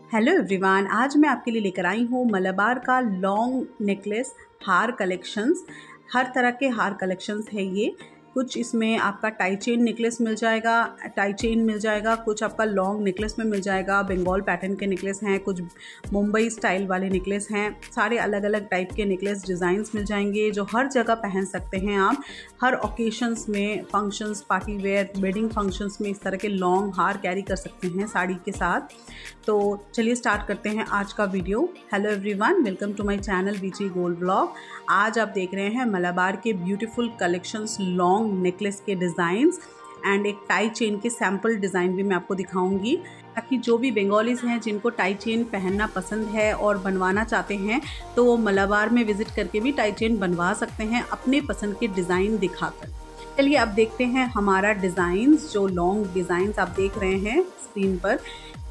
Hello everyone, आज मैं आपके लिए लेकर आई हूँ मलाबार का लॉन्ग नेकलेस हार कलेक्शंस। हर तरह के हार कलेक्शंस है ये। कुछ इसमें आपका टाई चेन नेकलेस मिल जाएगा, कुछ आपका लॉन्ग नेकलेस में मिल जाएगा। बंगाल पैटर्न के नेकलेस हैं, कुछ मुंबई स्टाइल वाले नेकलेस हैं। सारे अलग अलग टाइप के नेकलेस डिज़ाइंस मिल जाएंगे जो हर जगह पहन सकते हैं आप। हर ओकेशंस में, functions, party wear, wedding functions में इस तरह के लॉन्ग हार कैरी कर सकते हैं साड़ी के साथ। तो चलिए स्टार्ट करते हैं आज का video. Hello everyone, welcome to my channel BG gold blog. आज आप देख रहे हैं मलाबार के ब्यूटीफुल कलेक्शंस, लॉन्ग नेकलेस के डिज़ाइंस एंड एक टाई चेन के सैम्पल डिज़ाइन भी मैं आपको दिखाऊंगी, ताकि जो भी बंगालीज हैं जिनको टाई चेन पहनना पसंद है और बनवाना चाहते हैं तो वो मलाबार में विज़िट करके भी टाई चेन बनवा सकते हैं अपने पसंद के डिज़ाइन दिखाकर। चलिए अब देखते हैं हमारा डिज़ाइंस। जो लॉन्ग डिज़ाइंस आप देख रहे हैं स्क्रीन पर,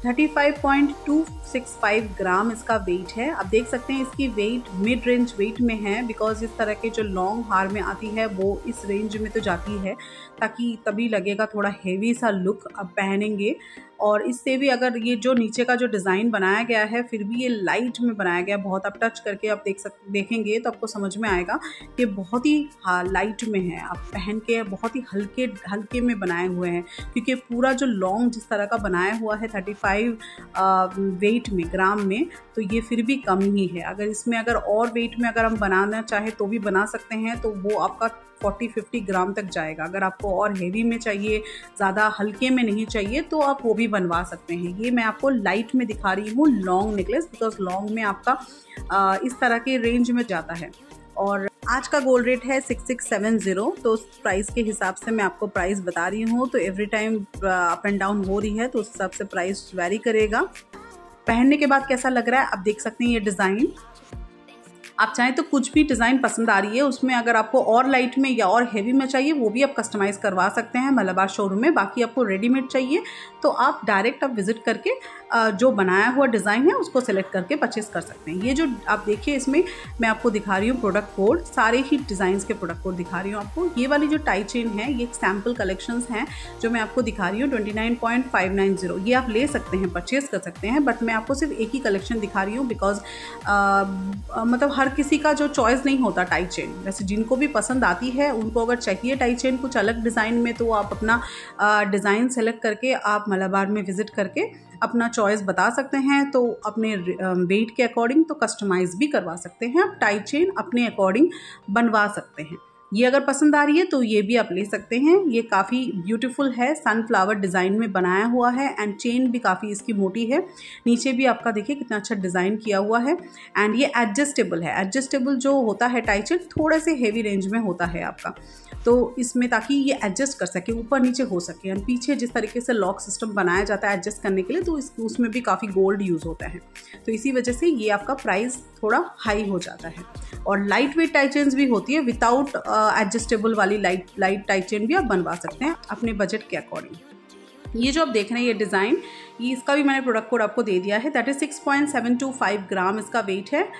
35.265 ग्राम इसका वेट है। आप देख सकते हैं इसकी वेट मिड रेंज वेट में है, बिकॉज इस तरह के जो लॉन्ग हार में आती है वो इस रेंज में तो जाती है, ताकि तभी लगेगा थोड़ा हेवी सा लुक अब पहनेंगे। और इससे भी अगर ये जो नीचे का जो डिज़ाइन बनाया गया है फिर भी ये लाइट में बनाया गया, बहुत आप टच करके आप देखेंगे तो आपको समझ में आएगा कि बहुत ही लाइट में है। आप पहन के बहुत ही हल्के में बनाए हुए हैं, क्योंकि पूरा जो लॉन्ग जिस तरह का बनाया हुआ है 35 वेट में, ग्राम में, तो ये फिर भी कम ही है। अगर इसमें अगर और वेट में अगर हम बनाना चाहें तो भी बना सकते हैं, तो वो आपका 40-50 ग्राम तक जाएगा। अगर आपको और हेवी में चाहिए, ज़्यादा हल्के में नहीं चाहिए, तो आप वो भी बनवा सकते हैं। ये मैं आपको लाइट में दिखा रही हूँ लॉन्ग नेकलेस, बिकॉज लॉन्ग में आपका इस तरह के रेंज में जाता है। और आज का गोल्ड रेट है 6670, तो उस प्राइस के हिसाब से मैं आपको प्राइस बता रही हूँ। तो every time up and down हो रही है, तो उस हिसाब से प्राइस वेरी करेगा। पहनने के बाद कैसा लग रहा है आप देख सकते हैं। ये डिज़ाइन आप चाहें तो कुछ भी डिज़ाइन पसंद आ रही है उसमें, अगर आपको और लाइट में या और हेवी में चाहिए वो भी आप कस्टमाइज़ करवा सकते हैं मलाबार शोरूम में। बाकी आपको रेडीमेड चाहिए तो आप डायरेक्ट आप विज़िट करके जो बनाया हुआ डिज़ाइन है उसको सेलेक्ट करके परचेस कर सकते हैं। ये जो आप देखिए, इसमें मैं आपको दिखा रही हूँ प्रोडक्ट कोड, सारे ही डिज़ाइंस के प्रोडक्ट कोड दिखा रही हूँ आपको। ये वाली जो टाई चेन है ये एक सैम्पल कलेक्शंस हैं जो मैं आपको दिखा रही हूँ, 29.590। ये आप ले सकते हैं, परचेस कर सकते हैं, बट मैं आपको सिर्फ एक ही कलेक्शन दिखा रही हूँ, बिकॉज मतलब हर किसी का जो चॉइस नहीं होता टाई चेन। वैसे जिनको भी पसंद आती है उनको अगर चाहिए टाई चेन कुछ अलग डिज़ाइन में, तो आप अपना डिज़ाइन सेलेक्ट करके आप मलाबार में विज़िट करके अपना चॉइस बता सकते हैं। तो अपने वेट के अकॉर्डिंग तो कस्टमाइज़ भी करवा सकते हैं, आप टाई चेन अपने अकॉर्डिंग बनवा सकते हैं। ये अगर पसंद आ रही है तो ये भी आप ले सकते हैं। ये काफ़ी ब्यूटीफुल है, सनफ्लावर डिज़ाइन में बनाया हुआ है एंड चेन भी काफ़ी इसकी मोटी है। नीचे भी आपका देखिए कितना अच्छा डिज़ाइन किया हुआ है एंड ये एडजस्टेबल है। एडजस्टेबल जो होता है टाई चेन थोड़े से हेवी रेंज में होता है आपका, तो इसमें ताकि ये एडजस्ट कर सके, ऊपर नीचे हो सके। एंड पीछे जिस तरीके से लॉक सिस्टम बनाया जाता है एडजस्ट करने के लिए, तो उसमें भी काफ़ी गोल्ड यूज़ होता है, तो इसी वजह से ये आपका प्राइस थोड़ा हाई हो जाता है। और लाइट वेट टाई चेन्स भी होती है, विदाउट एडजस्टेबल वाली लाइट टाई चेन भी आप बनवा सकते हैं अपने बजट के अकॉर्डिंग। ये जो आप देख रहे हैं ये डिज़ाइन, ये इसका भी मैंने प्रोडक्ट कोड आपको दे दिया है। 36.725 ग्राम इसका वेट है।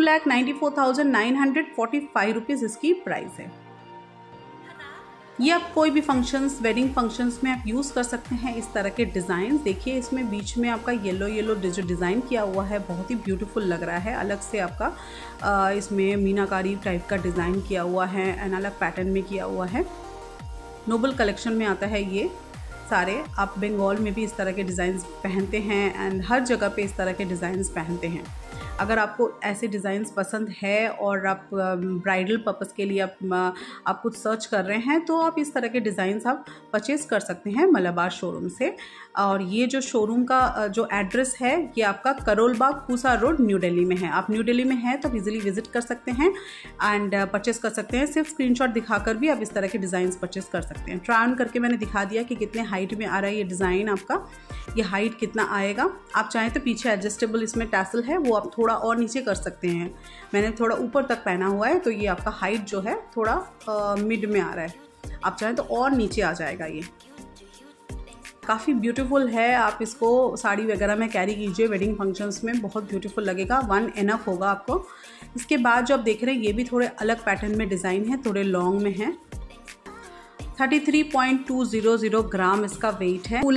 2,94,945 रुपीज़ इसकी प्राइस है। ये आप कोई भी फंक्शंस, वेडिंग फंक्शंस में आप यूज़ कर सकते हैं इस तरह के डिज़ाइन। देखिए इसमें बीच में आपका येलो जो डिज़ाइन किया हुआ है बहुत ही ब्यूटीफुल लग रहा है। अलग से आपका इसमें मीनाकारी टाइप का डिज़ाइन किया हुआ है एंड अलग पैटर्न में किया हुआ है। नोबल कलेक्शन में आता है ये सारे। आप बंगाल में भी इस तरह के डिज़ाइंस पहनते हैं एंड हर जगह पे इस तरह के डिज़ाइंस पहनते हैं। अगर आपको ऐसे डिज़ाइंस पसंद है और आप ब्राइडल पर्पस के लिए आप कुछ सर्च कर रहे हैं, तो आप इस तरह के डिज़ाइंस आप परचेस कर सकते हैं मलाबार शोरूम से। और ये जो शोरूम का जो एड्रेस है ये आपका करोल बाग, पूसा रोड, न्यू दिल्ली में है। आप न्यू दिल्ली में हैं तो इजीली विजिट कर सकते हैं एंड परचेस कर सकते हैं। सिर्फ स्क्रीनशॉट दिखाकर भी आप इस तरह के डिज़ाइंस परचेस कर सकते हैं। ट्राई ऑन करके मैंने दिखा दिया कि कितने हाइट में आ रहा है ये डिज़ाइन आपका, ये हाइट कितना आएगा। आप चाहें तो पीछे एडजस्टेबल इसमें टैसल है, वो आप थोड़ा और नीचे कर सकते हैं। मैंने थोड़ा ऊपर तक पहना हुआ है, तो ये आपका हाइट जो है थोड़ा मिड में आ रहा है। आप चाहें तो और नीचे आ जाएगा। ये काफ़ी ब्यूटीफुल है, आप इसको साड़ी वगैरह में कैरी कीजिए वेडिंग फंक्शंस में, बहुत ब्यूटीफुल लगेगा। वन इनफ होगा आपको। इसके बाद जो आप देख रहे हैं ये भी थोड़े अलग पैटर्न में डिज़ाइन है, थोड़े लॉन्ग में है। 33.200 ग्राम इसका वेट है।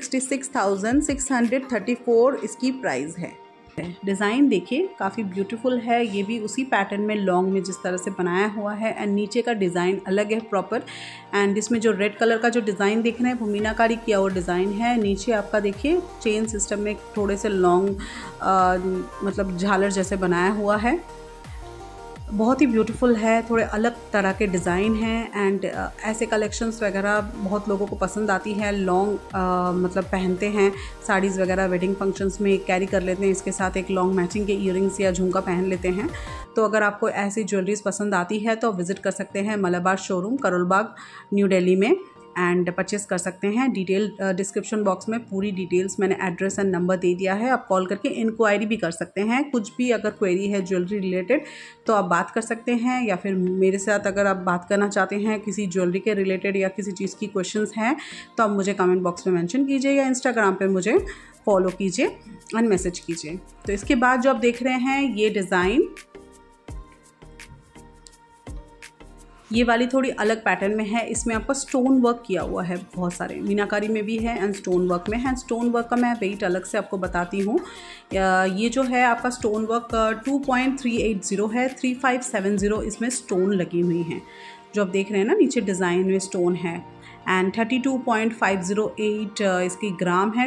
2,66,634 इसकी प्राइस है। डिज़ाइन देखिए काफ़ी ब्यूटीफुल है, ये भी उसी पैटर्न में लॉन्ग में जिस तरह से बनाया हुआ है एंड नीचे का डिज़ाइन अलग है प्रॉपर। एंड इसमें जो रेड कलर का जो डिज़ाइन देख रहे हैं वो मीनाकारी किया हुआ डिज़ाइन है। नीचे आपका देखिए चेन सिस्टम में थोड़े से लॉन्ग मतलब झालर जैसे बनाया हुआ है, बहुत ही ब्यूटीफुल है, थोड़े अलग तरह के डिज़ाइन हैं एंड ऐसे कलेक्शंस वगैरह बहुत लोगों को पसंद आती है। लॉन्ग मतलब पहनते हैं साड़ीज़ वगैरह, वेडिंग फंक्शंस में कैरी कर लेते हैं, इसके साथ एक लॉन्ग मैचिंग के ईयरिंग्स या झुमका पहन लेते हैं। तो अगर आपको ऐसी ज्वेलरीज पसंद आती है तो विज़िट कर सकते हैं मलाबार शोरूम, करोल बाग, न्यू दिल्ली में एंड परचेस कर सकते हैं। डिटेल डिस्क्रिप्शन बॉक्स में पूरी डिटेल्स मैंने एड्रेस एंड नंबर दे दिया है, आप कॉल करके इंक्वायरी भी कर सकते हैं। कुछ भी अगर क्वेरी है ज्वेलरी रिलेटेड तो आप बात कर सकते हैं, या फिर मेरे साथ अगर आप बात करना चाहते हैं किसी ज्वेलरी के रिलेटेड या किसी चीज़ की क्वेश्चंस हैं तो आप मुझे कमेंट बॉक्स में मेंशन कीजिए या इंस्टाग्राम पे मुझे फॉलो कीजिए एंड मैसेज कीजिए। तो इसके बाद जो आप देख रहे हैं ये डिज़ाइन, ये वाली थोड़ी अलग पैटर्न में है, इसमें आपका स्टोन वर्क किया हुआ है, बहुत सारे मीनाकारी में भी है एंड स्टोन वर्क में है। स्टोन वर्क का मैं वेट अलग से आपको बताती हूँ। ये जो है आपका स्टोन वर्क 2.380 है, 3570 इसमें स्टोन लगी हुई हैं, जो आप देख रहे हैं ना नीचे डिज़ाइन में स्टोन है। एंड 32.508 इसकी ग्राम है।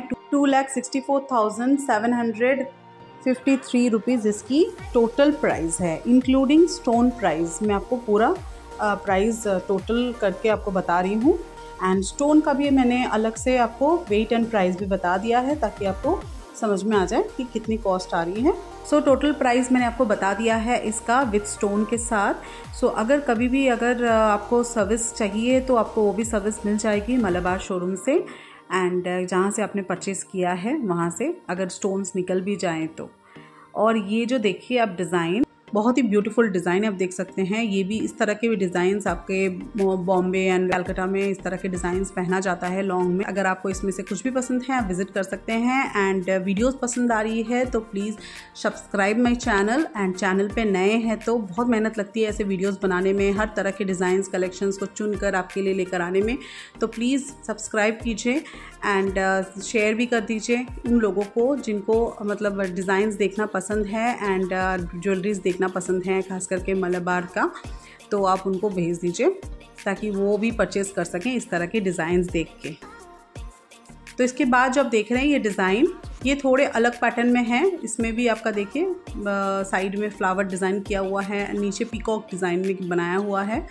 2,64,753 रुपीज़ इसकी टोटल प्राइस है, इंक्लूडिंग स्टोन प्राइस। मैं आपको पूरा प्राइस टोटल करके आपको बता रही हूँ एंड स्टोन का भी मैंने अलग से आपको वेट एंड प्राइस भी बता दिया है ताकि आपको समझ में आ जाए कि कितनी कॉस्ट आ रही है। सो टोटल प्राइस मैंने आपको बता दिया है इसका विथ स्टोन के साथ। सो अगर कभी भी अगर आपको सर्विस चाहिए तो आपको वो भी सर्विस मिल जाएगी मलाबार शोरूम से एंड जहाँ से आपने परचेज़ किया है वहाँ से, अगर स्टोन्स निकल भी जाएँ तो। और ये जो देखिए आप डिज़ाइन, बहुत ही ब्यूटीफुल डिज़ाइन आप देख सकते हैं। ये भी इस तरह के भी डिज़ाइंस आपके बॉम्बे एंड कलकत्ता में इस तरह के डिज़ाइंस पहना जाता है लॉन्ग में। अगर आपको इसमें से कुछ भी पसंद है आप विज़िट कर सकते हैं एंड वीडियोस पसंद आ रही है तो please subscribe my channel and channel पे नए हैं तो बहुत मेहनत लगती है ऐसे वीडियोज़ बनाने में, हर तरह के डिज़ाइंस कलेक्शंस को चुन कर आपके लिए लेकर आने में। तो प्लीज़ सब्सक्राइब कीजिए एंड शेयर भी कर दीजिए उन लोगों को जिनको मतलब डिज़ाइंस देखना पसंद है एंड ज्वेलरीज देखना पसंद है, खास करके मलाबार का, तो आप उनको भेज दीजिए ताकि वो भी परचेज़ कर सकें इस तरह के डिज़ाइंस देख के। तो इसके बाद जो आप देख रहे हैं ये डिज़ाइन, ये थोड़े अलग पैटर्न में है। इसमें भी आपका देखिए साइड में फ्लावर डिज़ाइन किया हुआ है, नीचे पीकॉक डिज़ाइन में बनाया हुआ है।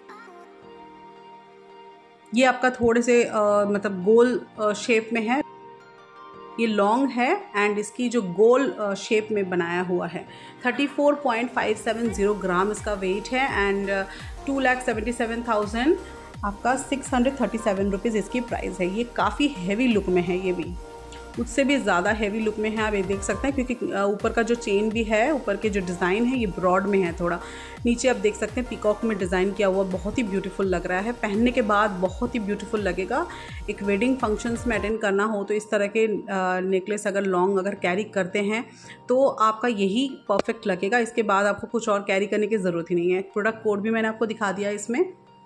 ये आपका थोड़े से मतलब गोल शेप में है, ये लॉन्ग है एंड इसकी जो गोल शेप में बनाया हुआ है। 34.570 ग्राम इसका वेट है एंड 2,77,000 आपका 637 रुपीज़ इसकी प्राइस है। ये काफ़ी हैवी लुक में है, ये भी उससे भी ज़्यादा हैवी लुक में है, आप ये देख सकते हैं क्योंकि ऊपर का जो चेन भी है, ऊपर के जो डिज़ाइन है ये ब्रॉड में है थोड़ा। नीचे आप देख सकते हैं पीकॉक में डिज़ाइन किया हुआ, बहुत ही ब्यूटीफुल लग रहा है, पहनने के बाद बहुत ही ब्यूटीफुल लगेगा। एक वेडिंग फंक्शंस में अटेंड करना हो तो इस तरह के नेकलेस अगर लॉन्ग अगर कैरी करते हैं तो आपका यही परफेक्ट लगेगा। इसके बाद आपको कुछ और कैरी करने की ज़रूरत ही नहीं है। प्रोडक्ट कोड भी मैंने आपको दिखा दिया इसमें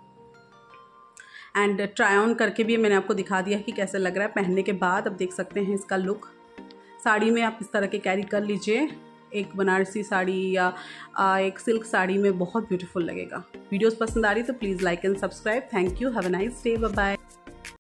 एंड ट्राई ऑन करके भी मैंने आपको दिखा दिया है कि कैसे लग रहा है पहनने के बाद। आप देख सकते हैं इसका लुक, साड़ी में आप इस तरह के कैरी कर लीजिए, एक बनारसी साड़ी या एक सिल्क साड़ी में बहुत ब्यूटीफुल लगेगा। वीडियोस पसंद आ रही तो please like and subscribe. Thank you, have a nice day, bye bye.